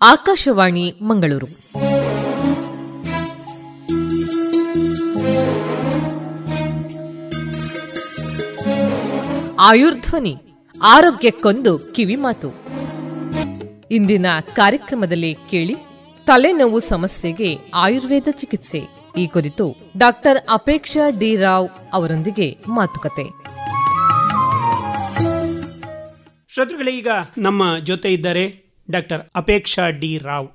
ಆಕಾಶವಾಣಿ ಮಂಗಳೂರು. ಆಯುರ್ಧ್ವನಿ ಆರೋಗ್ಯಕ್ಕೊಂದು ಕಿವಿಮಾತು. ಇಂದಿನ ಕಾರ್ಯಕ್ರಮದಲ್ಲಿ ಕೇಳಿ ತಲೆನೋವು ಸಮಸ್ಯೆಗೆ ಆಯುರ್ವೇದ ಚಿಕಿತ್ಸೆ. ಈ ಕುರಿತು ಡಾಕ್ಟರ್ ಅಪೇಕ್ಷಾ ಡಿ ರಾವ್ ಅವರೊಂದಿಗೆ ಮಾತುಕತೆ. ಶ್ರೋತೃಗಳೇ, ಈಗ ನಮ್ಮ ಜೊತೆ ಇದ್ದಾರೆ ಡಾಕ್ಟರ್ ಅಪೇಕ್ಷಾ ಡಿ ರಾವ್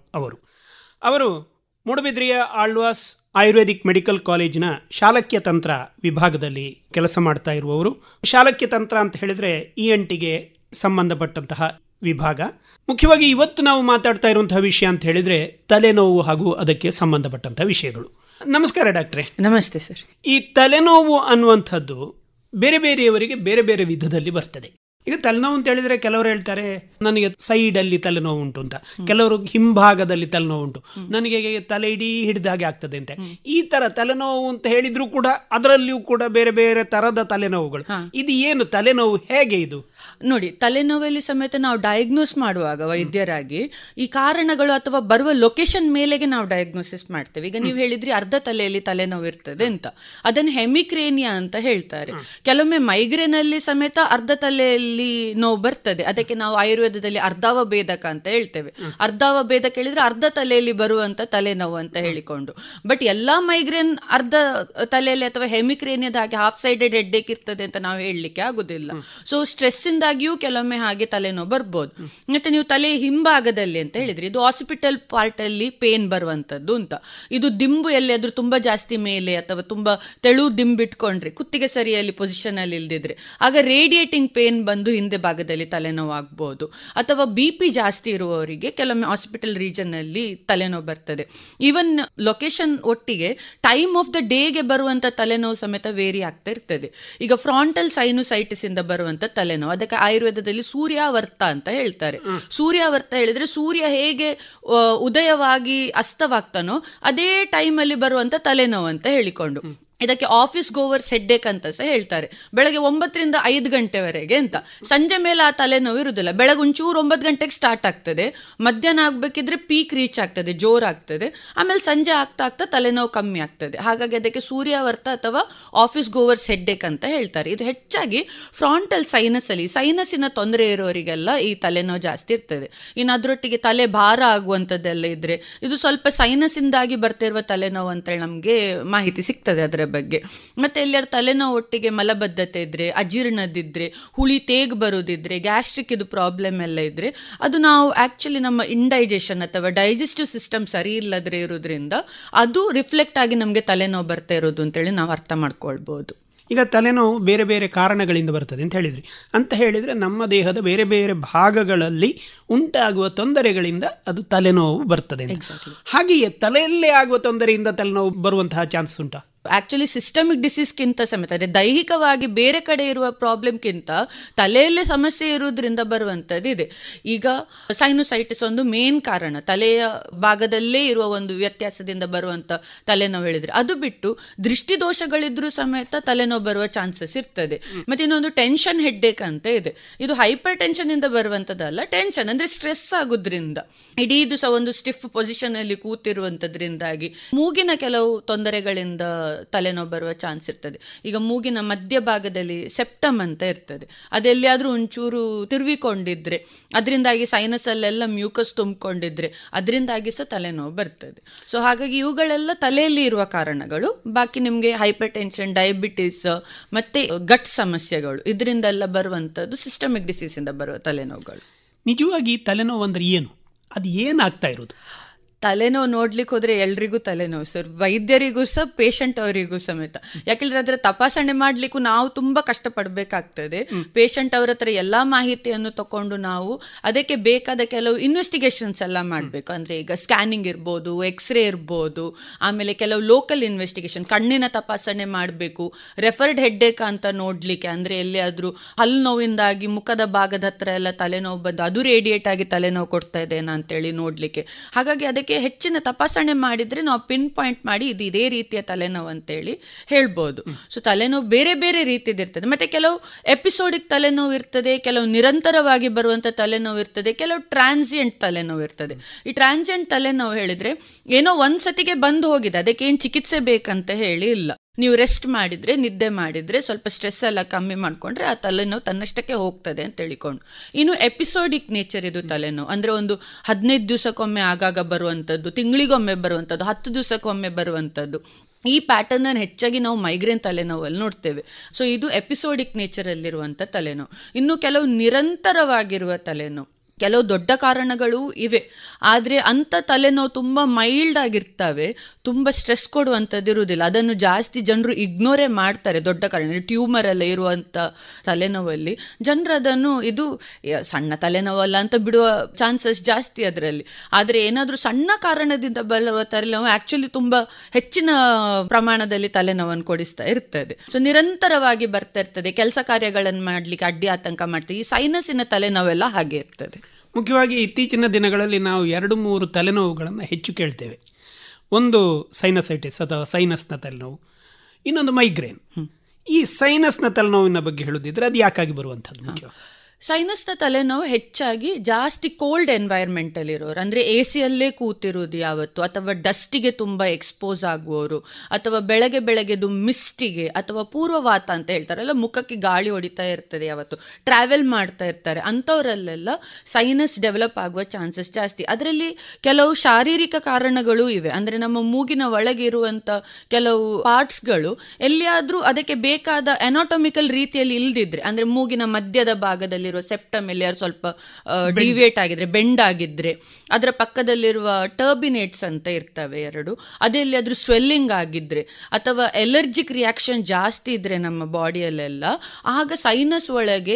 ಅವರು ಮೂಡಬಿದ್ರೆಯ ಆಳ್ವಾಸ್ ಆಯುರ್ವೇದಿಕ್ ಮೆಡಿಕಲ್ ಕಾಲೇಜಿನ ಶಾಲಕ್ಯ ತಂತ್ರ ವಿಭಾಗದಲ್ಲಿ ಕೆಲಸ ಮಾಡ್ತಾ ಇರುವವರು. ಶಾಲಕ್ಯ ತಂತ್ರ ಅಂತ ಹೇಳಿದ್ರೆ ENTಗೆ ಸಂಬಂಧಪಟ್ಟಂತಹ ವಿಭಾಗ. ಮುಖ್ಯವಾಗಿ ಇವತ್ತು ನಾವು ಮಾತಾಡ್ತಾ ಇರುವಂತಹ ವಿಷಯ ಅಂತ ಹೇಳಿದ್ರೆ ತಲೆನೋವು ಹಾಗೂ ಅದಕ್ಕೆ ಸಂಬಂಧಪಟ್ಟಂತಹ ವಿಷಯಗಳು. ನಮಸ್ಕಾರ ಡಾಕ್ಟ್ರೇ. ನಮಸ್ತೆ ಸರ್. ಈ ತಲೆನೋವು ಅನ್ನುವಂಥದ್ದು ಬೇರೆ ಬೇರೆಯವರಿಗೆ ಬೇರೆ ಬೇರೆ ವಿಧದಲ್ಲಿ ಬರ್ತದೆ. ಈಗ ತಲೆನೋವು ಅಂತ ಹೇಳಿದ್ರೆ ಕೆಲವರು ಹೇಳ್ತಾರೆ ನನಗೆ ಸೈಡಲ್ಲಿ ತಲೆನೋವು ಉಂಟು ಅಂತ, ಕೆಲವರು ಹಿಂಭಾಗದಲ್ಲಿ ತಲೆನೋವು ಉಂಟು, ನನಗೆ ತಲೆ ಇಡೀ ಹಿಡಿದಾಗೆ ಆಗ್ತದೆ ಅಂತ. ಈ ತರ ತಲೆನೋವು ಅಂತ ಹೇಳಿದ್ರು ಕೂಡ ಅದರಲ್ಲಿಯೂ ಕೂಡ ಬೇರೆ ಬೇರೆ ತರದ ತಲೆನೋವುಗಳು. ಇದು ಏನು ತಲೆನೋವು, ಹೇಗೆ ಇದು? ನೋಡಿ, ತಲೆನೋವಲ್ಲಿ ಸಮೇತ ನಾವು ಡಯಾಗ್ನೋಸ್ ಮಾಡುವಾಗ ವೈದ್ಯರಾಗಿ ಈ ಕಾರಣಗಳು ಅಥವಾ ಬರುವ ಲೊಕೇಶನ್ ಮೇಲೆಗೆ ನಾವು ಡಯಾಗ್ನೋಸಿಸ್ ಮಾಡ್ತೇವೆ. ಈಗ ನೀವು ಹೇಳಿದ್ರಿ ಅರ್ಧ ತಲೆಯಲ್ಲಿ ತಲೆನೋವು ಇರ್ತದೆ ಅಂತ, ಅದನ್ನು ಹೆಮಿಕ್ರೇನಿಯಾ ಅಂತ ಹೇಳ್ತಾರೆ. ಕೆಲವೊಮ್ಮೆ ಮೈಗ್ರೇನ್ ಅಲ್ಲಿ ಸಮೇತ ಅರ್ಧ ತಲೆಯಲ್ಲಿ ನೋವು ಬರ್ತದೆ. ಅದಕ್ಕೆ ನಾವು ಆಯುರ್ವೇದದಲ್ಲಿ ಅರ್ಧಾವಭೇದಕ ಅಂತ ಹೇಳ್ತೇವೆ. ಅರ್ಧಾವಭೇದಕ ಹೇಳಿದ್ರೆ ಅರ್ಧ ತಲೆಯಲ್ಲಿ ಬರುವಂತ ತಲೆನೋವು ಅಂತ ಹೇಳಿಕೊಂಡು. ಬಟ್ ಎಲ್ಲಾ ಮೈಗ್ರೇನ್ ಅರ್ಧ ತಲೆಯಲ್ಲಿ ಅಥವಾ ಹೆಮಿಕ್ರೇನಿಯಾದ ಹಾಗೆ ಹಾಫ್ ಸೈಡೆಡ್ ಹೆಡ್ಡೇಕ್ ಇರ್ತದೆ ಅಂತ ನಾವು ಹೇಳಲಿಕ್ಕೆ ಆಗುದಿಲ್ಲ. ಸೊ ಸ್ಟ್ರೆಸ್ ಇಂದಾಗಿಯೂ ಕೆಲವೊಮ್ಮೆ ಹಾಗೆ ತಲೆನೋವು ಬರ್ಬೋದು. ಮತ್ತೆ ನೀವು ತಲೆ ಹಿಂಭಾಗದಲ್ಲಿ ಅಂತ ಹೇಳಿದ್ರಿ, ಇದು ಹಾಸ್ಪಿಟಲ್ ಪಾರ್ಟ್ ಅಲ್ಲಿ ಪೇನ್ ಬರುವಂತದ್ದು ಅಂತ. ಇದು ದಿಂಬು ಎಲ್ಲಿಯಾದ್ರೂ ತುಂಬಾ ಜಾಸ್ತಿ ಮೇಲೆ ಅಥವಾ ತುಂಬಾ ತೆಳು ದಿಂಬಿಟ್ಕೊಂಡ್ರೆ, ಕುತ್ತಿಗೆ ಸರಿಯಲ್ಲಿ ಪೊಸಿಷನ್ ಅಲ್ಲಿ ಇಲ್ದಿದ್ರೆ ಆಗ ರೇಡಿಯೇಟಿಂಗ್ ಪೇನ್ ಬಂದು ಹಿಂದೆ ಭಾಗದಲ್ಲಿ ತಲೆನೋವು ಆಗ್ಬೋದು. ಅಥವಾ BP ಜಾಸ್ತಿ ಇರುವವರಿಗೆ ಕೆಲವೊಮ್ಮೆ ಹಾಸ್ಪಿಟಲ್ ರೀಜನ್ ಅಲ್ಲಿ ತಲೆನೋವು ಬರ್ತದೆ. ಈವನ್ ಲೊಕೇಶನ್ ಒಟ್ಟಿಗೆ ಟೈಮ್ ಆಫ್ ದ ಡೇಗೆ ಬರುವಂತ ತಲೆನೋವು ಸಮೇತ ವೇರಿ ಆಗ್ತಾ ಇರ್ತದೆ. ಈಗ ಫ್ರಾಂಟಲ್ ಸೈನುಸೈಟಿಸ್ ಇಂದ ಬರುವಂತ ತಲೆನೋವು, ಅದಕ್ಕೆ ಆಯುರ್ವೇದದಲ್ಲಿ ಸೂರ್ಯಾವರ್ತ ಅಂತ ಹೇಳ್ತಾರೆ. ಸೂರ್ಯಾವರ್ತ ಹೇಳಿದ್ರೆ ಸೂರ್ಯ ಹೇಗೆ ಉದಯವಾಗಿ ಅಸ್ತವಾಗ್ತಾನೋ ಅದೇ ಟೈಮಲ್ಲಿ ಬರುವಂತ ತಲೆನೋವು ಅಂತ ಹೇಳಿಕೊಂಡು. ಇದಕ್ಕೆ ಆಫೀಸ್ ಗೋವರ್ಸ್ ಹೆಡ್ಡೇಕ್ ಅಂತ ಸಹ ಹೇಳ್ತಾರೆ. ಬೆಳಗ್ಗೆ 9 ರಿಂದ 5 ಗಂಟೆವರೆಗೆ ಅಂತ. ಸಂಜೆ ಮೇಲೆ ಆ ತಲೆನೋವು ಇರುವುದಿಲ್ಲ. ಬೆಳಗ್ಗೆ ಒಂಚೂರು 9 ಗಂಟೆಗೆ ಸ್ಟಾರ್ಟ್ ಆಗ್ತದೆ, ಮಧ್ಯಾಹ್ನ ಆಗ್ಬೇಕಿದ್ರೆ ಪೀಕ್ ರೀಚ್ ಆಗ್ತದೆ, ಜೋರಾಗ್ತದೆ, ಆಮೇಲೆ ಸಂಜೆ ಆಗ್ತಾ ಆಗ್ತಾ ತಲೆನೋವು ಕಮ್ಮಿ ಆಗ್ತದೆ. ಹಾಗಾಗಿ ಅದಕ್ಕೆ ಸೂರ್ಯಾವರ್ತ ಅಥವಾ ಆಫೀಸ್ ಗೋವರ್ಸ್ ಹೆಡ್ಡೇಕ್ ಅಂತ ಹೇಳ್ತಾರೆ. ಇದು ಹೆಚ್ಚಾಗಿ ಫ್ರಾಂಟಲ್ ಸೈನಸ್ ಅಲ್ಲಿ, ಸೈನಸ್ಸಿನ ತೊಂದರೆ ಇರೋರಿಗೆಲ್ಲ ಈ ತಲೆನೋವು ಜಾಸ್ತಿ ಇರ್ತದೆ. ಇನ್ನು ಅದರೊಟ್ಟಿಗೆ ತಲೆ ಭಾರ ಆಗುವಂಥದ್ದೆಲ್ಲ ಇದ್ರೆ ಇದು ಸ್ವಲ್ಪ ಸೈನಸ್ ಇಂದಾಗಿ ಬರ್ತಿರುವ ತಲೆನೋವು ಅಂತೇಳಿ ನಮಗೆ ಮಾಹಿತಿ ಸಿಗ್ತದೆ ಅದರ ಬಗ್ಗೆ. ಮತ್ತೆ ಎಲ್ಲರ ತಲೆನೋವು ಒಟ್ಟಿಗೆ ಮಲಬದ್ಧತೆ ಇದ್ರೆ, ಅಜೀರ್ಣದಿದ್ರೆ, ಹುಳಿ ತೇಗ್ ಬರೋದಿದ್ರೆ, ಗ್ಯಾಸ್ಟ್ರಿಕ್ ಇದು ಪ್ರಾಬ್ಲಮ್ ಎಲ್ಲ ಇದ್ರೆ ಅದು ನಾವು ಆಕ್ಚುಲಿ ನಮ್ಮ ಇಂಡೈಜೆಷನ್ ಅಥವಾ ಡೈಜೆಸ್ಟಿವ್ ಸಿಸ್ಟಮ್ ಸರಿ ಇಲ್ಲದ್ರೆ ಇರೋದ್ರಿಂದ ಅದು ರಿಫ್ಲೆಕ್ಟ್ ಆಗಿ ನಮಗೆ ತಲೆನೋವು ಬರ್ತಾ ಇರೋದು ಅಂತೇಳಿ ನಾವು ಅರ್ಥ ಮಾಡ್ಕೊಳ್ಬಹುದು. ಈಗ ತಲೆನೋವು ಬೇರೆ ಬೇರೆ ಕಾರಣಗಳಿಂದ ಬರ್ತದೆ ಅಂತ ಹೇಳಿದ್ರಿ. ಅಂತ ಹೇಳಿದರೆ ನಮ್ಮ ದೇಹದ ಬೇರೆ ಬೇರೆ ಭಾಗಗಳಲ್ಲಿ ಉಂಟಾಗುವ ತೊಂದರೆಗಳಿಂದ ಅದು ತಲೆನೋವು ಬರ್ತದೆ. ಹಾಗೆಯೇ ತಲೆಯಲ್ಲೇ ಆಗುವ ತೊಂದರೆಯಿಂದ ತಲೆನೋವು ಬರುವಂತಹ ಚಾನ್ಸ್ ಉಂಟಾ? ಆಕ್ಚುಲಿ ಸಿಸ್ಟಮಿಕ್ ಡಿಸೀಸ್ಗಿಂತ ಸಮೇತ ಅಂದರೆ ದೈಹಿಕವಾಗಿ ಬೇರೆ ಕಡೆ ಇರುವ ಪ್ರಾಬ್ಲಮ್ಗಿಂತ ತಲೆಯಲ್ಲೇ ಸಮಸ್ಯೆ ಇರುವುದರಿಂದ ಬರುವಂಥದ್ದು ಇದೆ. ಈಗ ಸೈನುಸೈಟಿಸ್ ಒಂದು ಮೇನ್ ಕಾರಣ, ತಲೆಯ ಭಾಗದಲ್ಲೇ ಇರುವ ಒಂದು ವ್ಯತ್ಯಾಸದಿಂದ ಬರುವಂಥ ತಲೆನೋವು ಹೇಳಿದರೆ. ಅದು ಬಿಟ್ಟು ದೃಷ್ಟಿದೋಷಗಳಿದ್ರೂ ಸಮೇತ ತಲೆನೋವು ಬರುವ ಚಾನ್ಸಸ್ ಇರ್ತದೆ. ಮತ್ತು ಇನ್ನೊಂದು ಟೆನ್ಷನ್ ಹೆಡ್ಡೇಕ್ ಅಂತ ಇದೆ. ಇದು ಹೈಪರ್ ಟೆನ್ಷನ್ ಇಂದ ಬರುವಂಥದ್ದಲ್ಲ, ಟೆನ್ಷನ್ ಅಂದರೆ ಸ್ಟ್ರೆಸ್ ಆಗೋದ್ರಿಂದ ಇಡೀ ದಿವಸ ಒಂದು ಸ್ಟಿಫ್ ಪೊಸಿಷನ್ ಅಲ್ಲಿ ಕೂತಿರುವಂಥದ್ರಿಂದಾಗಿ ಮೂಗಿನ ಕೆಲವು ತೊಂದರೆಗಳಿಂದ ತಲೆನೋವು ಬರುವ ಚಾನ್ಸ್ ಇರ್ತದೆ. ಈಗ ಮೂಗಿನ ಮಧ್ಯಭಾಗದಲ್ಲಿ ಸೆಪ್ಟಮ್ ಅಂತ ಇರ್ತದೆ, ಅದೆಲ್ಲಿಯಾದ್ರೂ ಒಂಚೂರು ತಿರುವಿಕೊಂಡಿದ್ರೆ, ಅದರಿಂದಾಗಿ ಸೈನಸ್ ಅಲ್ಲೆಲ್ಲ ಮ್ಯೂಕಸ್ ತುಂಬಿಕೊಂಡಿದ್ರೆ ಅದರಿಂದಾಗಿ ಸಹ ತಲೆನೋವು ಬರ್ತದೆ. ಸೊ ಹಾಗಾಗಿ ಇವುಗಳೆಲ್ಲ ತಲೆಯಲ್ಲಿ ಇರುವ ಕಾರಣಗಳು. ಬಾಕಿ ನಿಮಗೆ ಹೈಪರ್ ಟೆನ್ಷನ್, ಡಯಾಬಿಟಿಸ್ ಮತ್ತೆ ಗಟ್ ಸಮಸ್ಯೆಗಳು ಇದರಿಂದೆಲ್ಲ ಬರುವಂಥದ್ದು ಸಿಸ್ಟಮಿಕ್ ಡಿಸೀಸ್ ಇಂದ ಬರುವ ತಲೆನೋವುಗಳು. ನಿಜವಾಗಿ ತಲೆನೋವು ಅಂದ್ರೆ ಏನು, ಅದು ಏನಾಗ್ತಾ ಇರೋದು? ತಲೆನೋವು ನೋಡ್ಲಿಕ್ಕೆ ಹೋದ್ರೆ ಎಲ್ರಿಗೂ ತಲೆನೋವು ಸರ್, ವೈದ್ಯರಿಗೂ ಸಹ ಪೇಷಂಟ್ ಅವರಿಗೂ ಸಮೇತ. ಯಾಕೆಂದ್ರೆ ಅದರ ತಪಾಸಣೆ ಮಾಡ್ಲಿಕ್ಕೂ ನಾವು ತುಂಬಾ ಕಷ್ಟಪಡಬೇಕಾಗ್ತದೆ. ಪೇಷಂಟ್ ಅವ್ರ ಹತ್ರ ಎಲ್ಲಾ ಮಾಹಿತಿಯನ್ನು ತಕೊಂಡು ನಾವು ಅದಕ್ಕೆ ಬೇಕಾದ ಕೆಲವು ಇನ್ವೆಸ್ಟಿಗೇಷನ್ಸ್ ಎಲ್ಲ ಮಾಡಬೇಕು. ಅಂದ್ರೆ ಈಗ ಸ್ಕ್ಯಾನಿಂಗ್ ಇರ್ಬೋದು, ಎಕ್ಸ್ರೇ ಇರ್ಬೋದು, ಆಮೇಲೆ ಕೆಲವು ಲೋಕಲ್ ಇನ್ವೆಸ್ಟಿಗೇಷನ್, ಕಣ್ಣಿನ ತಪಾಸಣೆ ಮಾಡಬೇಕು, ರೆಫರ್ಡ್ ಹೆಡ್ಡೇಕ್ ಅಂತ ನೋಡ್ಲಿಕ್ಕೆ, ಅಂದ್ರೆ ಎಲ್ಲಿಯಾದ್ರೂ ಹಲ್ಲು ನೋವಿಂದಾಗಿ ಮುಖದ ಭಾಗದ ಹತ್ರ ಎಲ್ಲ ತಲೆನೋವು ಬಂದು ಅದು ರೇಡಿಯೇಟ್ ಆಗಿ ತಲೆನೋವು ಕೊಡ್ತಾ ಇದೇನಾ ಅಂತೇಳಿ ನೋಡ್ಲಿಕ್ಕೆ. ಹಾಗಾಗಿ ಅದಕ್ಕೆ ಅದಕ್ಕೆ ಹೆಚ್ಚಿನ ತಪಾಸಣೆ ಮಾಡಿದರೆ ನಾವು ಪಿನ್ ಪಾಯಿಂಟ್ ಮಾಡಿ ಇದು ಇದೇ ರೀತಿಯ ತಲೆನೋವು ಅಂತೇಳಿ ಹೇಳ್ಬೋದು. ಸೊ ತಲೆನೋವು ಬೇರೆ ಬೇರೆ ರೀತಿಯದಿರ್ತದೆ. ಮತ್ತು ಕೆಲವು ಎಪಿಸೋಡಿಕ್ ತಲೆನೋವು ಇರ್ತದೆ, ಕೆಲವು ನಿರಂತರವಾಗಿ ಬರುವಂಥ ತಲೆನೋವು ಇರ್ತದೆ, ಕೆಲವು ಟ್ರಾನ್ಸಿಯೆಂಟ್ ತಲೆನೋವು ಇರ್ತದೆ. ಈ ಟ್ರಾನ್ಸಿಯೆಂಟ್ ತಲೆನೋವು ಹೇಳಿದರೆ ಏನೋ ಒಂದು ಸತಿಗೆ ಬಂದು ಹೋಗಿದೆ, ಅದಕ್ಕೆ ಏನು ಚಿಕಿತ್ಸೆ ಬೇಕಂತ ಹೇಳಿ ಇಲ್ಲ. ನೀವು ರೆಸ್ಟ್ ಮಾಡಿದರೆ, ನಿದ್ದೆ ಮಾಡಿದರೆ, ಸ್ವಲ್ಪ ಸ್ಟ್ರೆಸ್ ಎಲ್ಲ ಕಮ್ಮಿ ಮಾಡಿಕೊಂಡ್ರೆ ಆ ತಲೆನೋವು ತನ್ನಷ್ಟಕ್ಕೆ ಹೋಗ್ತದೆ ಅಂತ ಹೇಳಿಕೊಂಡು. ಇನ್ನು ಎಪಿಸೋಡಿಕ್ ನೇಚರ್ ಇದು ತಲೆನೋವು ಅಂದರೆ ಒಂದು 15 ದಿವಸಕ್ಕೊಮ್ಮೆ ಆಗಾಗ ಬರುವಂಥದ್ದು, ತಿಂಗಳಿಗೊಮ್ಮೆ ಬರುವಂಥದ್ದು, 10 ದಿವಸಕ್ಕೊಮ್ಮೆ ಬರುವಂಥದ್ದು. ಈ ಪ್ಯಾಟರ್ನನ್ನು ಹೆಚ್ಚಾಗಿ ನಾವು ಮೈಗ್ರೇನ್ ತಲೆನೋವಲ್ಲಿ ನೋಡ್ತೇವೆ. ಸೊ ಇದು ಎಪಿಸೋಡಿಕ್ ನೇಚರಲ್ಲಿರುವಂಥ ತಲೆನೋವು. ಇನ್ನು ಕೆಲವು ನಿರಂತರವಾಗಿರುವ ತಲೆನೋವು, ಕೆಲವು ದೊಡ್ಡ ಕಾರಣಗಳು ಇವೆ, ಆದರೆ ಅಂಥ ತಲೆನೋವು ತುಂಬ ಮೈಲ್ಡ್ ಆಗಿರ್ತವೆ, ತುಂಬ ಸ್ಟ್ರೆಸ್ ಕೊಡುವಂಥದ್ದು ಇರುವುದಿಲ್ಲ. ಅದನ್ನು ಜಾಸ್ತಿ ಜನರು ಇಗ್ನೋರೇ ಮಾಡ್ತಾರೆ. ದೊಡ್ಡ ಕಾರಣ ಟ್ಯೂಮರ್ ಎಲ್ಲ ಇರುವಂಥ ತಲೆನೋವಲ್ಲಿ ಜನರು ಅದನ್ನು ಇದು ಸಣ್ಣ ತಲೆನೋವಲ್ಲ ಅಂತ ಬಿಡುವ ಚಾನ್ಸಸ್ ಜಾಸ್ತಿ ಅದರಲ್ಲಿ. ಆದರೆ ಏನಾದರೂ ಸಣ್ಣ ಕಾರಣದಿಂದ ಬರುವ ತಲೆನೋವು ಆ್ಯಕ್ಚುಲಿ ತುಂಬ ಹೆಚ್ಚಿನ ಪ್ರಮಾಣದಲ್ಲಿ ತಲೆನೋವನ್ನು ಕೊಡಿಸ್ತಾ ಇರ್ತದೆ. ಸೊ ನಿರಂತರವಾಗಿ ಬರ್ತಾ ಇರ್ತದೆ, ಕೆಲಸ ಕಾರ್ಯಗಳನ್ನು ಮಾಡಲಿಕ್ಕೆ ಅಡ್ಡಿ ಆತಂಕ ಮಾಡ್ತದೆ. ಈ ಸೈನಸ್ಸಿನ ತಲೆನೋವೆಲ್ಲ ಹಾಗೆ ಇರ್ತದೆ. ಮುಖ್ಯವಾಗಿ ಇತ್ತೀಚಿನ ದಿನಗಳಲ್ಲಿ ನಾವು 2-3 ತಲೆನೋವುಗಳನ್ನು ಹೆಚ್ಚು ಕೇಳ್ತೇವೆ. ಒಂದು ಸೈನಸೈಟಿಸ್ ಅಥವಾ ಸೈನಸ್ನ ತಲೆನೋವು, ಇನ್ನೊಂದು ಮೈಗ್ರೇನ್. ಈ ಸೈನಸ್ನ ತಲೆನೋವಿನ ಬಗ್ಗೆ ಹೇಳೋದಿದ್ರೆ ಅದು ಯಾಕಾಗಿ ಬರುವಂಥದ್ದು? ಮುಖ್ಯ ಸೈನಸ್ನ ತಲೆನೋವು ಹೆಚ್ಚಾಗಿ ಜಾಸ್ತಿ ಕೋಲ್ಡ್ ಎನ್ವೈರ್ಮೆಂಟಲ್ಲಿ ಇರೋರು, ಅಂದರೆ ಎ ಸಿಯಲ್ಲೇ ಕೂತಿರೋದು ಯಾವತ್ತು, ಅಥವಾ ಡಸ್ಟಿಗೆ ತುಂಬ ಎಕ್ಸ್ಪೋಸ್ ಆಗುವವರು, ಅಥವಾ ಬೆಳಗ್ಗೆದು ಮಿಸ್ಟಿಗೆ ಅಥವಾ ಪೂರ್ವವಾತ ಅಂತ ಹೇಳ್ತಾರಲ್ಲ, ಮುಖಕ್ಕೆ ಗಾಳಿ ಹೊಡಿತಾ ಇರ್ತದೆ ಯಾವತ್ತು, ಟ್ರಾವೆಲ್ ಮಾಡ್ತಾ ಇರ್ತಾರೆ, ಅಂಥವರಲ್ಲೆಲ್ಲ ಸೈನಸ್ ಡೆವಲಪ್ ಆಗುವ ಚಾನ್ಸಸ್ ಜಾಸ್ತಿ. ಅದರಲ್ಲಿ ಕೆಲವು ಶಾರೀರಿಕ ಕಾರಣಗಳು ಇವೆ. ಅಂದರೆ ನಮ್ಮ ಮೂಗಿನ ಒಳಗೆ ಇರುವಂಥ ಕೆಲವು ಪಾರ್ಟ್ಸ್ಗಳು ಎಲ್ಲಿಯಾದರೂ ಅದಕ್ಕೆ ಬೇಕಾದ ಅನಾಟಮಿಕಲ್ ರೀತಿಯಲ್ಲಿ ಇಲ್ದಿದ್ರೆ, ಅಂದರೆ ಮೂಗಿನ ಮಧ್ಯದ ಭಾಗದಲ್ಲಿ ಸೆಪ್ಟಮ್ ಎಲ್ಲಿಯಾರು ಸ್ವಲ್ಪ ಡಿವಿಯೇಟ್ ಆಗಿದ್ರೆ, ಬೆಂಡ್ ಆಗಿದ್ರೆ, ಅದರ ಪಕ್ಕದಲ್ಲಿರುವ ಟರ್ಬಿನೇಟ್ಸ್ ಅಂತ ಇರ್ತವೆ 2, ಅದೆಲ್ಲಿಯಾದ್ರೂ ಸ್ವೆಲ್ಲಿಂಗ್ ಆಗಿದ್ರೆ ಅಥವಾ ಎಲರ್ಜಿಕ್ ರಿಯಾಕ್ಷನ್ ಜಾಸ್ತಿ ಇದ್ರೆ ನಮ್ಮ ಬಾಡಿಯಲ್ಲೆಲ್ಲ, ಆಗ ಸೈನಸ್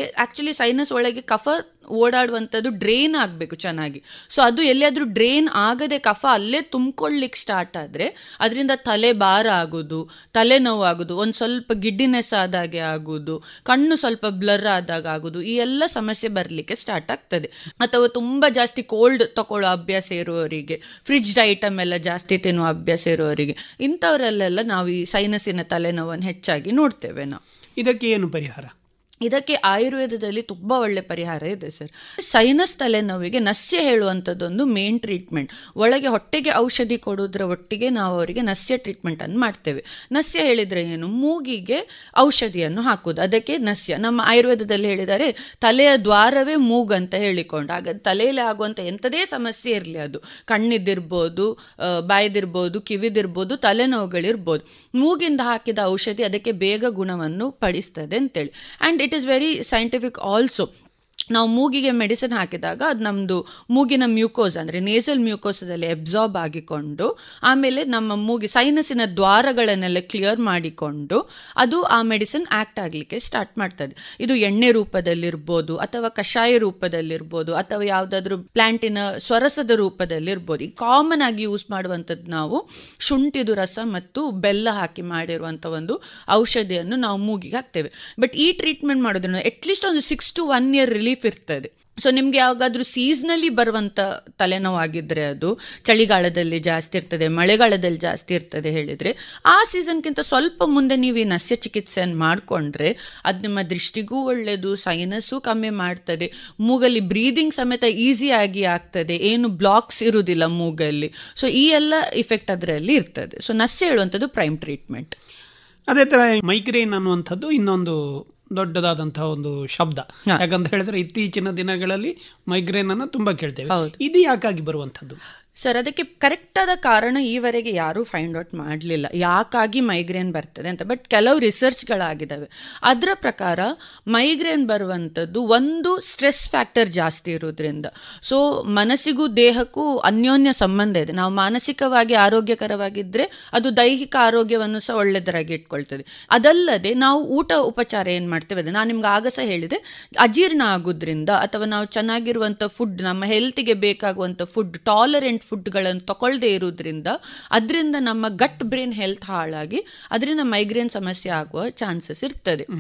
ಒಳಗೆ ಕಫ ಓಡಾಡುವಂಥದ್ದು ಡ್ರೈನ್ ಆಗಬೇಕು ಚೆನ್ನಾಗಿ. ಸೊ ಅದು ಎಲ್ಲಿಯಾದರೂ ಡ್ರೈನ್ ಆಗದೆ ಕಫ ಅಲ್ಲೇ ತುಂಬಿಕೊಳ್ಳಿಕ್ಕೆ ಸ್ಟಾರ್ಟ್ ಆದರೆ ಅದರಿಂದ ತಲೆ ಭಾರ ಆಗೋದು, ತಲೆನೋವು ಆಗೋದು, ಒಂದು ಸ್ವಲ್ಪ ಗಿಡ್ಡಿನೆಸ್ ಆದಾಗೆ ಆಗೋದು, ಕಣ್ಣು ಸ್ವಲ್ಪ ಬ್ಲರ್ ಆದಾಗ ಆಗೋದು, ಈ ಎಲ್ಲ ಸಮಸ್ಯೆ ಬರಲಿಕ್ಕೆ ಸ್ಟಾರ್ಟ್ ಆಗ್ತದೆ. ಅಥವಾ ತುಂಬ ಜಾಸ್ತಿ ಕೋಲ್ಡ್ ತಗೊಳ್ಳೋ ಅಭ್ಯಾಸ ಇರುವವರಿಗೆ, ಫ್ರಿಡ್ಜ್ಡ್ ಐಟಮ್ ಎಲ್ಲ ಜಾಸ್ತಿ ತಿನ್ನುವ ಅಭ್ಯಾಸ ಇರುವವರಿಗೆ, ಇಂಥವರಲ್ಲೆಲ್ಲ ನಾವು ಈ ಸೈನಸ್ಸಿನ ತಲೆನೋವನ್ನು ಹೆಚ್ಚಾಗಿ ನೋಡ್ತೇವೆ ನಾವು. ಇದಕ್ಕೆ ಏನು ಪರಿಹಾರ? ಇದಕ್ಕೆ ಆಯುರ್ವೇದದಲ್ಲಿ ತುಂಬ ಒಳ್ಳೆ ಪರಿಹಾರ ಇದೆ ಸರ್. ಸೈನಸ್ ತಲೆನೋವಿಗೆ ನಸ್ಯ ಹೇಳುವಂಥದ್ದೊಂದು ಮೇನ್ ಟ್ರೀಟ್ಮೆಂಟ್. ಒಳಗೆ ಹೊಟ್ಟೆಗೆ ಔಷಧಿ ಕೊಡೋದ್ರ ಒಟ್ಟಿಗೆ ನಾವು ಅವರಿಗೆ ನಸ್ಯ ಟ್ರೀಟ್ಮೆಂಟನ್ನು ಮಾಡ್ತೇವೆ. ನಸ್ಯ ಹೇಳಿದರೆ ಏನು? ಮೂಗಿಗೆ ಔಷಧಿಯನ್ನು ಹಾಕೋದು, ಅದಕ್ಕೆ ನಸ್ಯ. ನಮ್ಮ ಆಯುರ್ವೇದದಲ್ಲಿ ಹೇಳಿದರೆ ತಲೆಯ ದ್ವಾರವೇ ಮೂಗಂತ ಹೇಳಿಕೊಂಡು, ಆಗ ತಲೆಯಲ್ಲಿ ಆಗುವಂಥ ಎಂಥದೇ ಸಮಸ್ಯೆ ಇರಲಿ, ಅದು ಕಣ್ಣಿದ್ದಿರ್ಬೋದು, ಬಾಯ್ದಿರ್ಬೋದು, ಕಿವಿದಿರ್ಬೋದು, ತಲೆನೋವುಗಳಿರ್ಬೋದು, ಮೂಗಿಂದ ಹಾಕಿದ ಔಷಧಿ ಅದಕ್ಕೆ ಬೇಗ ಗುಣವನ್ನು ಪಡಿಸ್ತದೆ ಅಂತೇಳಿ. And it is very scientific also. ನಾವು ಮೂಗಿಗೆ ಮೆಡಿಸಿನ್ ಹಾಕಿದಾಗ ಅದು ನಮ್ಮದು ಮೂಗಿನ ಮ್ಯೂಕೋಸ್ ಅಂದರೆ ನೇಸಲ್ ಮ್ಯೂಕೋಸದಲ್ಲಿ ಅಬ್ಸಾರ್ಬ್ ಆಗಿಕೊಂಡು ಆಮೇಲೆ ನಮ್ಮ ಸೈನಸ್ಸಿನ ದ್ವಾರಗಳನ್ನೆಲ್ಲ ಕ್ಲಿಯರ್ ಮಾಡಿಕೊಂಡು ಅದು ಆ ಮೆಡಿಸಿನ್ ಆ್ಯಕ್ಟ್ ಆಗಲಿಕ್ಕೆ ಸ್ಟಾರ್ಟ್ ಮಾಡ್ತದೆ. ಇದು ಎಣ್ಣೆ ರೂಪದಲ್ಲಿರ್ಬೋದು, ಅಥವಾ ಕಷಾಯ ರೂಪದಲ್ಲಿರ್ಬೋದು, ಅಥವಾ ಯಾವುದಾದ್ರೂ ಪ್ಲ್ಯಾಂಟಿನ ಸ್ವರಸದ ರೂಪದಲ್ಲಿರ್ಬೋದು. ಈ ಕಾಮನ್ ಆಗಿ ಯೂಸ್ ಮಾಡುವಂಥದ್ದು ನಾವು ಶುಂಠಿದು ರಸ ಮತ್ತು ಬೆಲ್ಲ ಹಾಕಿ ಮಾಡಿರುವಂಥ ಒಂದು ಔಷಧಿಯನ್ನು ನಾವು ಮೂಗಿಗೆ ಹಾಕ್ತೇವೆ. ಬಟ್ ಈ ಟ್ರೀಟ್ಮೆಂಟ್ ಮಾಡೋದ್ರಿಂದ ಅಟ್ಲೀಸ್ಟ್ ಒಂದು 6 to 1 year ರಿಲೀಫ್ ಇರ್ತದೆ. ಸೊ ನಿಮಗೆ ಯಾವಾಗಾದ್ರೂ ಸೀಸ್ನಲಿ ಬರುವಂಥ ತಲೆನೋವಾಗಿದ್ದರೆ, ಅದು ಚಳಿಗಾಲದಲ್ಲಿ ಜಾಸ್ತಿ ಇರ್ತದೆ, ಮಳೆಗಾಲದಲ್ಲಿ ಜಾಸ್ತಿ ಇರ್ತದೆ ಹೇಳಿದರೆ, ಆ ಸೀಸನ್ಗಿಂತ ಸ್ವಲ್ಪ ಮುಂದೆ ನೀವು ಈ ನಸ್ಯ ಚಿಕಿತ್ಸೆಯನ್ನು ಮಾಡಿಕೊಂಡ್ರೆ ಅದು ನಿಮ್ಮ ದೃಷ್ಟಿಗೂ ಒಳ್ಳೆಯದು, ಸೈನಸ್ಸು ಕಮ್ಮಿ ಮಾಡ್ತದೆ, ಮೂಗಲ್ಲಿ ಬ್ರೀದಿಂಗ್ ಸಮೇತ ಈಸಿಯಾಗಿ ಆಗ್ತದೆ, ಏನು ಬ್ಲಾಕ್ಸ್ ಇರುವುದಿಲ್ಲ ಮೂಗಲ್ಲಿ. ಸೊ ಈ ಎಲ್ಲ ಇಫೆಕ್ಟ್ ಅದರಲ್ಲಿ ಇರ್ತದೆ. ಸೊ ನಸ್ಯ ಹೇಳುವಂಥದ್ದು ಪ್ರೈಮ್ ಟ್ರೀಟ್ಮೆಂಟ್. ಅದೇ ಥರ ಮೈಗ್ರೇನ್ ಅನ್ನುವಂಥದ್ದು ಇನ್ನೊಂದು ದೊಡ್ಡದಾದಂತಹ ಒಂದು ಶಬ್ದ. ಯಾಕಂತ ಹೇಳಿದ್ರೆ ಇತ್ತೀಚಿನ ದಿನಗಳಲ್ಲಿ ಮೈಗ್ರೇನ್ ಅನ್ನು ತುಂಬಾ ಕೇಳ್ತೇವೆ. ಇದು ಯಾಕಾಗಿ ಬರುವಂಥದ್ದು ಸರ್? ಅದಕ್ಕೆ ಕರೆಕ್ಟಾದ ಕಾರಣ ಈವರೆಗೆ ಯಾರೂ ಫೈಂಡ್ ಔಟ್ ಮಾಡಲಿಲ್ಲ ಯಾಕಾಗಿ ಮೈಗ್ರೇನ್ ಬರ್ತದೆ ಅಂತ. ಬಟ್ ಕೆಲವು ರಿಸರ್ಚ್ಗಳಾಗಿದ್ದಾವೆ. ಅದರ ಪ್ರಕಾರ ಮೈಗ್ರೇನ್ ಬರುವಂಥದ್ದು ಒಂದು ಸ್ಟ್ರೆಸ್ ಫ್ಯಾಕ್ಟರ್ ಜಾಸ್ತಿ ಇರೋದ್ರಿಂದ. ಸೊ ಮನಸ್ಸಿಗೂ ದೇಹಕ್ಕೂ ಅನ್ಯೋನ್ಯ ಸಂಬಂಧ ಇದೆ. ನಾವು ಮಾನಸಿಕವಾಗಿ ಆರೋಗ್ಯಕರವಾಗಿದ್ದರೆ ಅದು ದೈಹಿಕ ಆರೋಗ್ಯವನ್ನು ಸಹ ಒಳ್ಳೆಯದರಾಗಿ ಇಟ್ಕೊಳ್ತದೆ. ಅದಲ್ಲದೆ ನಾವು ಊಟ ಉಪಚಾರ ಏನು ಮಾಡ್ತೇವೆ, ಅದು ನಾನು ನಿಮ್ಗೆ ಆಗ ಸಹ ಹೇಳಿದೆ, ಅಜೀರ್ಣ ಆಗೋದ್ರಿಂದ ಅಥವಾ ನಾವು ಚೆನ್ನಾಗಿರುವಂಥ ಫುಡ್, ನಮ್ಮ ಹೆಲ್ತಿಗೆ ಬೇಕಾಗುವಂಥ ಫುಡ್, ಟಾಲರೆಂಟ್ ಫುಡ್ಗಳನ್ನು ತಗೊಳ್ಳದೇ ಇರೋದ್ರಿಂದ ಅದರಿಂದ ನಮ್ಮ ಗಟ್ ಬ್ರೈನ್ ಹೆಲ್ತ್ ಹಾಳಾಗಿ ಅದರಿಂದ ಮೈಗ್ರೇನ್ ಸಮಸ್ಯೆ ಆಗುವ ಚಾನ್ಸಸ್ ಇರ್ತದೆ.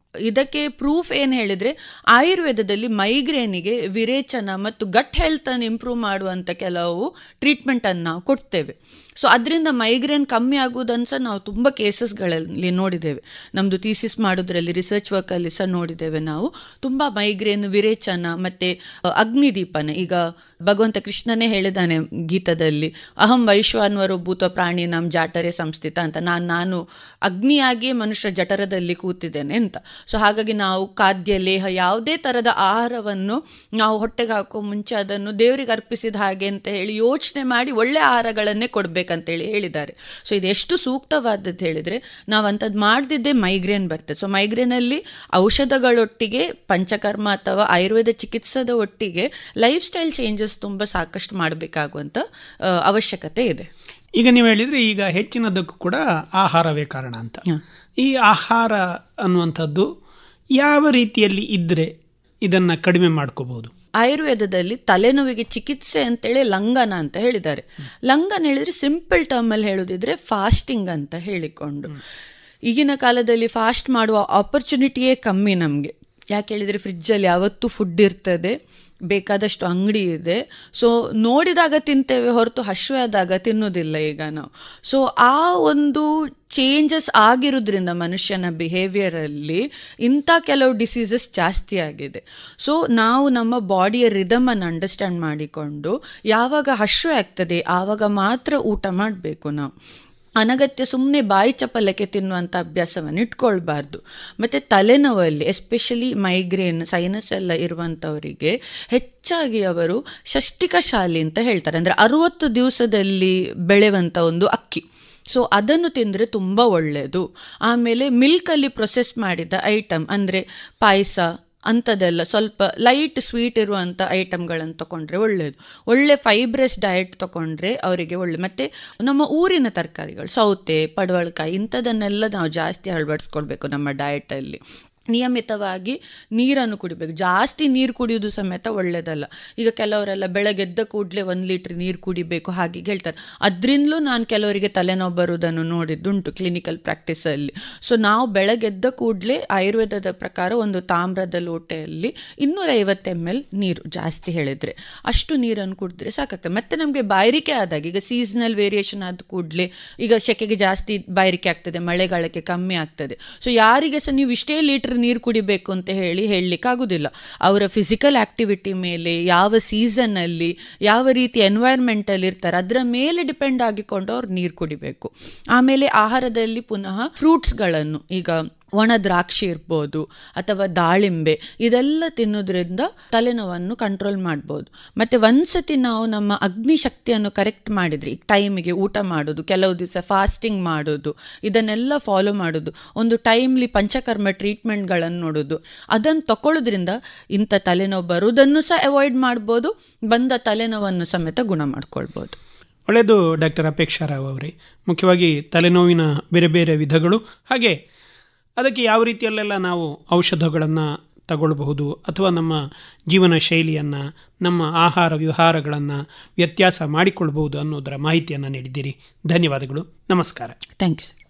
ಇದಕ್ಕೆ ಪ್ರೂಫ್ ಏನು ಹೇಳಿದರೆ, ಆಯುರ್ವೇದದಲ್ಲಿ ಮೈಗ್ರೇನಿಗೆ ವಿರೇಚನ ಮತ್ತು ಗಟ್ ಹೆಲ್ತನ್ನು ಇಂಪ್ರೂವ್ ಮಾಡುವಂಥ ಕೆಲವು ಟ್ರೀಟ್ಮೆಂಟನ್ನು ನಾವು ಕೊಡ್ತೇವೆ. ಸೊ ಅದರಿಂದ ಮೈಗ್ರೇನ್ ಕಮ್ಮಿ ಆಗೋದನ್ನು ಸಹ ನಾವು ತುಂಬ ಕೇಸಸ್ಗಳಲ್ಲಿ ನೋಡಿದ್ದೇವೆ. ನಮ್ಮದು ಥೀಸಿಸ್ ಮಾಡೋದ್ರಲ್ಲಿ, ರಿಸರ್ಚ್ ವರ್ಕಲ್ಲಿ ಸಹ ನೋಡಿದ್ದೇವೆ ನಾವು. ತುಂಬ ಮೈಗ್ರೇನ್, ವಿರೇಚನ ಮತ್ತು ಅಗ್ನಿದೀಪನೆ. ಈಗ ಭಗವಂತ ಕೃಷ್ಣನೇ ಹೇಳಿದ್ದಾನೆ ಗೀತದಲ್ಲಿ, ಅಹಂ ವೈಶ್ವಾನರೋ ಭೂತ ಪ್ರಾಣಿ ನಮ್ಮ ಜಾಟರೆ ಸಂಸ್ಥಿತ ಅಂತ, ನಾನು ಅಗ್ನಿಯಾಗಿಯೇ ಮನುಷ್ಯ ಜಠರದಲ್ಲಿ ಕೂತಿದ್ದೇನೆ ಅಂತ. ಸೊ ಹಾಗಾಗಿ ನಾವು ಖಾದ್ಯ, ಲೇಹ, ಯಾವುದೇ ಥರದ ಆಹಾರವನ್ನು ನಾವು ಹೊಟ್ಟೆಗೆ ಹಾಕೋ ಮುಂಚೆ ಅದನ್ನು ದೇವರಿಗೆ ಅರ್ಪಿಸಿದ ಹಾಗೆ ಅಂತ ಹೇಳಿ ಯೋಚನೆ ಮಾಡಿ ಒಳ್ಳೆ ಆಹಾರಗಳನ್ನೇ ಕೊಡಬೇಕಂತೇಳಿ ಹೇಳಿದ್ದಾರೆ. ಸೊ ಇದೆಷ್ಟು ಸೂಕ್ತವಾದದ್ದು ಹೇಳಿದರೆ, ನಾವು ಅಂಥದ್ದು ಮಾಡದಿದ್ದೇ ಮೈಗ್ರೇನ್ ಬರ್ತದೆ. ಸೊ ಮೈಗ್ರೇನಲ್ಲಿ ಔಷಧಗಳೊಟ್ಟಿಗೆ ಪಂಚಕರ್ಮ ಅಥವಾ ಆಯುರ್ವೇದ ಚಿಕಿತ್ಸದ ಒಟ್ಟಿಗೆ ಲೈಫ್ ಸ್ಟೈಲ್ ಚೇಂಜಸ್ ತುಂಬ ಸಾಕಷ್ಟು ಮಾಡಬೇಕಾಗುವಂಥ ಅವಶ್ಯಕತೆ ಇದೆ. ಈಗ ನೀವು ಹೇಳಿದರೆ, ಈಗ ಹೆಚ್ಚಿನದಕ್ಕೂ ಕೂಡ ಆಹಾರವೇ ಕಾರಣ ಅಂತ. ಈ ಆಹಾರ ಅನ್ನುವಂಥದ್ದು ಯಾವ ರೀತಿಯಲ್ಲಿ ಇದ್ದರೆ ಇದನ್ನು ಕಡಿಮೆ ಮಾಡ್ಕೋಬಹುದು? ಆಯುರ್ವೇದದಲ್ಲಿ ತಲೆನೋವಿಗೆ ಚಿಕಿತ್ಸೆ ಅಂತೇಳಿ ಲಂಘನ ಅಂತ ಹೇಳಿದ್ದಾರೆ. ಲಂಘನ ಹೇಳಿದರೆ ಸಿಂಪಲ್ ಟರ್ಮಲ್ಲಿ ಹೇಳೋದಿದ್ರೆ ಫಾಸ್ಟಿಂಗ್ ಅಂತ ಹೇಳಿಕೊಂಡು. ಈಗಿನ ಕಾಲದಲ್ಲಿ ಫಾಸ್ಟ್ ಮಾಡುವ ಆಪರ್ಚುನಿಟಿಯೇ ಕಮ್ಮಿ ನಮಗೆ. ಯಾಕೆ ಹೇಳಿದರೆ ಫ್ರಿಜ್ಜಲ್ಲಿ ಯಾವತ್ತೂ ಫುಡ್ ಇರ್ತದೆ, ಬೇಕಾದಷ್ಟು ಅಂಗಡಿ ಇದೆ. ಸೊ ನೋಡಿದಾಗ ತಿಂತೇವೆ ಹೊರತು ಹಶ್ವೆ ಆದಾಗ ತಿನ್ನೋದಿಲ್ಲ ಈಗ ನಾವು. ಸೊ ಆ ಒಂದು ಚೇಂಜಸ್ ಆಗಿರೋದ್ರಿಂದ ಮನುಷ್ಯನ ಬಿಹೇವಿಯರಲ್ಲಿ ಇಂಥ ಕೆಲವು ಡಿಸೀಸಸ್ ಜಾಸ್ತಿ ಆಗಿದೆ. ಸೊ ನಾವು ನಮ್ಮ ಬಾಡಿಯ ರಿದಮನ್ನು ಅಂಡರ್ಸ್ಟ್ಯಾಂಡ್ ಮಾಡಿಕೊಂಡು ಯಾವಾಗ ಹಶ್ವೆ ಆಗ್ತದೆ ಆವಾಗ ಮಾತ್ರ ಊಟ ಮಾಡಬೇಕು ನಾವು. ಅನಗತ್ಯ ಸುಮ್ಮನೆ ಬಾಯಿ ಚಪಲಕ್ಕೆ ತಿನ್ನುವಂಥ ಅಭ್ಯಾಸವನ್ನು ಇಟ್ಕೊಳ್ಬಾರ್ದು. ಮತ್ತು ತಲೆನೋವಲ್ಲಿ ಎಸ್ಪೆಷಲಿ ಮೈಗ್ರೇನ್, ಸೈನಸ್ ಎಲ್ಲ ಇರುವಂಥವರಿಗೆ ಹೆಚ್ಚಾಗಿ ಅವರು ಷಷ್ಟಿಕ ಶಾಲಿ ಅಂತ ಹೇಳ್ತಾರೆ. ಅಂದರೆ 60 ದಿವಸದಲ್ಲಿ ಬೆಳೆಯುವಂಥ ಒಂದು ಅಕ್ಕಿ. ಸೊ ಅದನ್ನು ತಿಂದರೆ ತುಂಬ ಒಳ್ಳೆಯದು. ಆಮೇಲೆ ಮಿಲ್ಕಲ್ಲಿ ಪ್ರೊಸೆಸ್ ಮಾಡಿದ ಐಟಮ್ ಅಂದರೆ ಪಾಯಸ ಅಂಥದ್ದೆಲ್ಲ ಸ್ವಲ್ಪ ಲೈಟ್ ಸ್ವೀಟ್ ಇರುವಂಥ ಐಟಮ್ಗಳನ್ನು ತೊಗೊಂಡ್ರೆ ಒಳ್ಳೆಯದು. ಒಳ್ಳೆ ಫೈಬ್ರಸ್ ಡಯಟ್ ತೊಗೊಂಡ್ರೆ ಅವರಿಗೆ ಒಳ್ಳೆ. ಮತ್ತು ನಮ್ಮ ಊರಿನ ತರಕಾರಿಗಳು, ಸೌತೆ, ಪಡವಲಕಾಯಿ ಇಂಥದ್ದನ್ನೆಲ್ಲ ನಾವು ಜಾಸ್ತಿ ಅಳವಡಿಸ್ಕೊಳ್ಬೇಕು ನಮ್ಮ ಡಯಟಲ್ಲಿ. ನಿಯಮಿತವಾಗಿ ನೀರನ್ನು ಕುಡಿಬೇಕು. ಜಾಸ್ತಿ ನೀರು ಕುಡಿಯೋದು ಸಮೇತ ಒಳ್ಳೆಯದಲ್ಲ. ಈಗ ಕೆಲವರೆಲ್ಲ ಬೆಳಗ್ಗೆದ್ದ ಕೂಡಲೇ 1 ಲೀಟ್ರ್ ನೀರು ಕುಡಿಬೇಕು ಹಾಗೆ ಹೇಳ್ತಾರೆ. ಅದರಿಂದಲೂ ನಾನು ಕೆಲವರಿಗೆ ತಲೆನೋವು ಬರುವುದನ್ನು ನೋಡಿದ್ದುಂಟು ಕ್ಲಿನಿಕಲ್ ಪ್ರಾಕ್ಟೀಸಲ್ಲಿ. ಸೊ ನಾವು ಬೆಳಗ್ಗೆದ್ದ ಕೂಡಲೇ ಆಯುರ್ವೇದದ ಪ್ರಕಾರ ಒಂದು ತಾಮ್ರದ ಲೋಟೆಯಲ್ಲಿ 250 ml ನೀರು, ಜಾಸ್ತಿ ಹೇಳಿದರೆ ಅಷ್ಟು ನೀರನ್ನು ಕುಡಿದ್ರೆ ಸಾಕಾಗ್ತದೆ. ಮತ್ತು ನಮಗೆ ಬಾಯಾರಿಕೆ ಆದಾಗ, ಈಗ ಸೀಸನಲ್ ವೇರಿಯೇಷನ್ ಆದ ಕೂಡಲೇ, ಈಗ ಸೆಕೆಗೆ ಜಾಸ್ತಿ ಬಾಯಾರಿಕೆ ಆಗ್ತದೆ, ಮಳೆಗಾಲಕ್ಕೆ ಕಮ್ಮಿ ಆಗ್ತದೆ. ಸೊ ಯಾರಿಗೆ ಸಹ ನೀವು ಇಷ್ಟೇ ಲೀಟ್ರ್ ನೀರು ಕುಡಿಬೇಕು ಅಂತ ಹೇಳಲಿಕ್ಕಾಗೋದಿಲ್ಲ. ಅವರ ಫಿಸಿಕಲ್ ಆಕ್ಟಿವಿಟಿ ಮೇಲೆ, ಯಾವ ಸೀಸನ್ನಲ್ಲಿ, ಯಾವ ರೀತಿ ಎನ್ವೈರ್ಮೆಂಟಲ್ಲಿ ಇರ್ತಾರೆ ಅದರ ಮೇಲೆ ಡಿಪೆಂಡ್ ಆಗಿಕೊಂಡು ಅವ್ರು ನೀರು ಕುಡಿಬೇಕು. ಆಮೇಲೆ ಆಹಾರದಲ್ಲಿ ಪುನಃ ಫ್ರೂಟ್ಸ್ಗಳನ್ನು, ಈಗ ಒಣ ದ್ರಾಕ್ಷಿ ಇರ್ಬೋದು ಅಥವಾ ದಾಳಿಂಬೆ, ಇದೆಲ್ಲ ತಿನ್ನೋದ್ರಿಂದ ತಲೆನೋವನ್ನು ಕಂಟ್ರೋಲ್ ಮಾಡ್ಬೋದು. ಮತ್ತು ಒಂದ್ಸತಿ ನಾವು ನಮ್ಮ ಅಗ್ನಿ ಶಕ್ತಿಯನ್ನು ಕರೆಕ್ಟ್ ಮಾಡಿದರೆ, ಈಗ ಟೈಮಿಗೆ ಊಟ ಮಾಡೋದು, ಕೆಲವು ದಿವಸ ಫಾಸ್ಟಿಂಗ್ ಮಾಡೋದು, ಇದನ್ನೆಲ್ಲ ಫಾಲೋ ಮಾಡೋದು, ಒಂದು ಟೈಮ್ಲಿ ಪಂಚಕರ್ಮ ಟ್ರೀಟ್ಮೆಂಟ್ಗಳನ್ನು ನೋಡೋದು, ಅದನ್ನು ತಗೊಳ್ಳೋದ್ರಿಂದ ಇಂಥ ತಲೆನೋವು ಬರೋದನ್ನು ಸಹ ಅವಾಯ್ಡ್ ಮಾಡ್ಬೋದು, ಬಂದ ತಲೆನೋವನ್ನು ಸಮೇತ ಗುಣ ಮಾಡ್ಕೊಳ್ಬೋದು. ಒಳ್ಳೆಯದು ಡಾಕ್ಟರ್ ಅಪೇಕ್ಷಾ ರಾವ್ ಅವರೇ. ಮುಖ್ಯವಾಗಿ ತಲೆನೋವಿನ ಬೇರೆ ಬೇರೆ ವಿಧಗಳು, ಹಾಗೆ ಅದಕ್ಕೆ ಯಾವ ರೀತಿಯಲ್ಲೆಲ್ಲ ನಾವು ಔಷಧಗಳನ್ನು ತಗೊಳ್ಬಹುದು ಅಥವಾ ನಮ್ಮ ಜೀವನ ಶೈಲಿಯನ್ನು, ನಮ್ಮ ಆಹಾರ ವಿಹಾರಗಳನ್ನು ವ್ಯತ್ಯಾಸ ಮಾಡಿಕೊಳ್ಬಹುದು ಅನ್ನೋದರ ಮಾಹಿತಿಯನ್ನು ನೀಡಿದ್ದೀರಿ. ಧನ್ಯವಾದಗಳು. ನಮಸ್ಕಾರ. Thank you sir.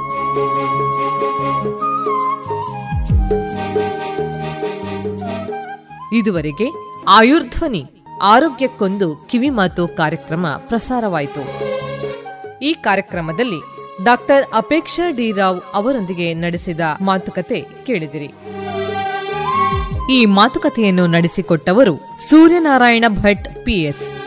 ಇದುವರೆಗೆ ಆಯುರ್ಧ್ವನಿ ಆರೋಗ್ಯಕ್ಕೊಂದು ಕಿವಿಮಾತು ಕಾರ್ಯಕ್ರಮ ಪ್ರಸಾರವಾಯಿತು. ಈ ಕಾರ್ಯಕ್ರಮದಲ್ಲಿ ಡಾಕ್ಟರ್ ಅಪೇಕ್ಷಾ ಡಿ ರಾವ್ ಅವರೊಂದಿಗೆ ನಡೆಸಿದ ಮಾತುಕತೆ ಕೇಳಿದಿರಿ. ಈ ಮಾತುಕತೆಯನ್ನು ನಡೆಸಿಕೊಟ್ಟವರು ಸೂರ್ಯನಾರಾಯಣ ಭಟ್, PS.